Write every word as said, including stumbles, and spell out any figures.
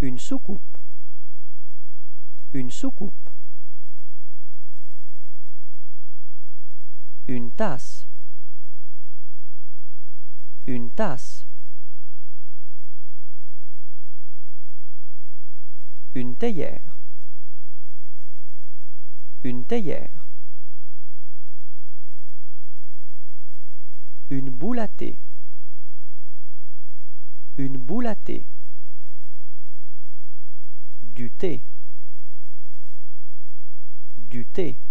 Une soucoupe. Une soucoupe. Une tasse. Une tasse. Une théière. Une théière. Une boule à thé. Une boule à thé. Du thé. Du thé.